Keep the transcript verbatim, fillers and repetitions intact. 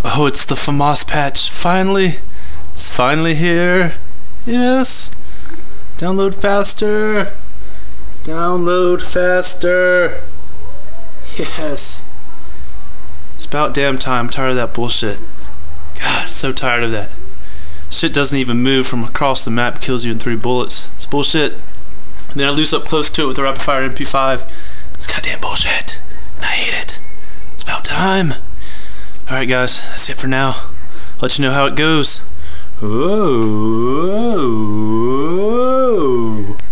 Oh, it's the Famas Patch. Finally. It's finally here. Yes. Download faster. Download faster. Yes. It's about damn time. I'm tired of that bullshit. God, so tired of that. Shit doesn't even move from across the map. Kills you in three bullets. It's bullshit. And then I lose up close to it with a rapid fire M P five. It's goddamn bullshit. And I hate it. It's about time. Alright guys, that's it for now. I'll let you know how it goes. Whoa.